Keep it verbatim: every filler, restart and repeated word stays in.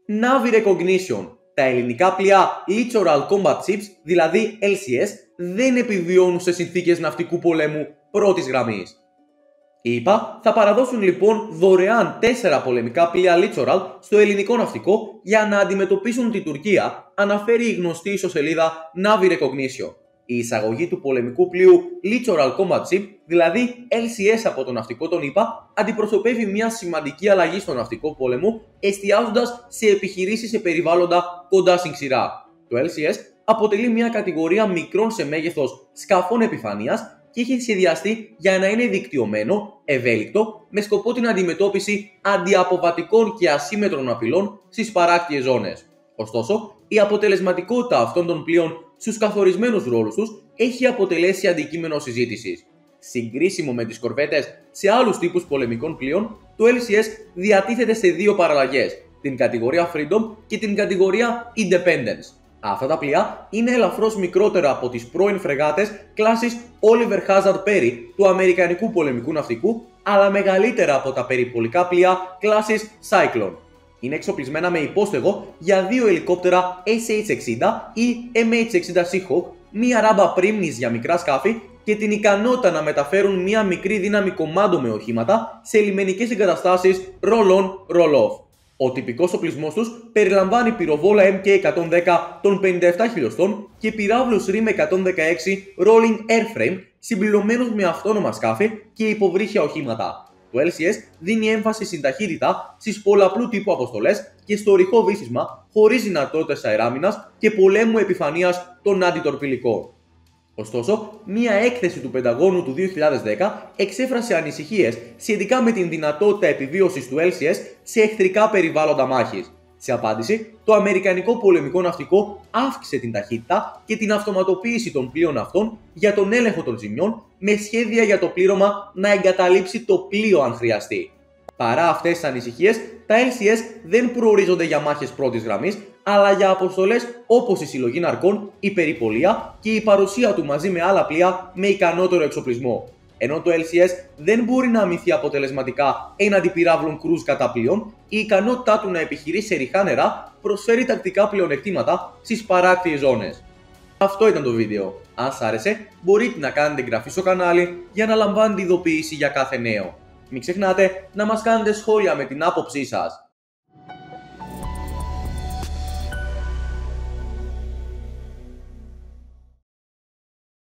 Navy Recognition. Τα ελληνικά πλοία Littoral Combat Ships, δηλαδή Ελ Σι Ες, δεν επιβιώνουν σε συνθήκες ναυτικού πολέμου πρώτης γραμμής. Οι ΗΠΑ θα παραδώσουν λοιπόν δωρεάν τέσσερα πολεμικά πλοία Littoral στο ελληνικό ναυτικό για να αντιμετωπίσουν την Τουρκία, αναφέρει η γνωστή ιστοσελίδα Navy Recognition. Η εισαγωγή του πολεμικού πλοίου Littoral Combat Ship, δηλαδή Ελ Σι Ες από το ναυτικό των ΗΠΑ, αντιπροσωπεύει μια σημαντική αλλαγή στο ναυτικό πόλεμο, εστιάζοντας σε επιχειρήσεις σε περιβάλλοντα κοντά στην ξηρά. Το Ελ Σι Ες αποτελεί μια κατηγορία μικρών σε μέγεθος σκαφών επιφανείας και έχει σχεδιαστεί για να είναι δικτυωμένο, ευέλικτο, με σκοπό την αντιμετώπιση αντιαποβατικών και ασύμμετρων απειλών στις παράκτιες ζώνες. Ωστόσο, η αποτελεσματικότητα αυτών των πλοίων στους καθορισμένους ρόλους τους έχει αποτελέσει αντικείμενο συζήτησης. Συγκρίσιμο με τις κορβέτες σε άλλους τύπους πολεμικών πλοίων, το Ελ Σι Ες διατίθεται σε δύο παραλλαγές, την κατηγορία Freedom και την κατηγορία Independence. Αυτά τα πλοία είναι ελαφρώς μικρότερα από τις πρώην φρεγάτες κλάσης Oliver Hazard Perry του Αμερικανικού πολεμικού ναυτικού, αλλά μεγαλύτερα από τα περιπολικά πλοία κλάσης Cyclone. Είναι εξοπλισμένα με υπόστεγο για δύο ελικόπτερα Ες Έιτς εξήντα ή Εμ Έιτς εξήντα Seahawk, μία ράμπα πρίμνης για μικρά σκάφη και την ικανότητα να μεταφέρουν μία μικρή δύναμη κομμάντο με οχήματα σε λιμενικές εγκαταστάσεις roll-on, roll-off. Ο τυπικός οπλισμός τους περιλαμβάνει πυροβόλα Εμ Κέι εκατόν δέκα των πενήντα επτά χιλιοστών και πυράβλους Ριμ εκατόν δεκαέξι Rolling Airframe συμπληρωμένους με αυτόνομα σκάφη και υποβρύχια οχήματα. Το Ελ Σι Ες δίνει έμφαση στην ταχύτητα, στις πολλαπλού τύπου αποστολές και στο ρηχό βύσισμα χωρίς δυνατότητες αεράμινας και πολέμου επιφανείας των αντιτορπιλικών. Ωστόσο, μία έκθεση του Πενταγώνου του δύο χιλιάδες δέκα εξέφρασε ανησυχίες σχετικά με την δυνατότητα επιβίωσης του Ελ Σι Ες σε εχθρικά περιβάλλοντα μάχης. Σε απάντηση, το Αμερικανικό πολεμικό ναυτικό αύξησε την ταχύτητα και την αυτοματοποίηση των πλοίων αυτών για τον έλεγχο των ζημιών, με σχέδια για το πλήρωμα να εγκαταλείψει το πλοίο αν χρειαστεί. Παρά αυτές τις ανησυχίες, τα Ελ Σι Ες δεν προορίζονται για μάχες πρώτης γραμμής, αλλά για αποστολές όπως η συλλογή ναρκών, η περιπολία και η παρουσία του μαζί με άλλα πλοία με ικανότερο εξοπλισμό. Ενώ το Ελ Σι Ες δεν μπορεί να αμυνθεί αποτελεσματικά έναντι πυράβλων κρούζ κατά πλοίων, η ικανότητά του να επιχειρεί σε ρηχά νερά προσφέρει τακτικά πλεονεκτήματα στις παράκτιες ζώνες. Αυτό ήταν το βίντεο. Αν σας άρεσε, μπορείτε να κάνετε εγγραφή στο κανάλι για να λαμβάνετε ειδοποίηση για κάθε νέο. Μην ξεχνάτε να μας κάνετε σχόλια με την άποψή σας.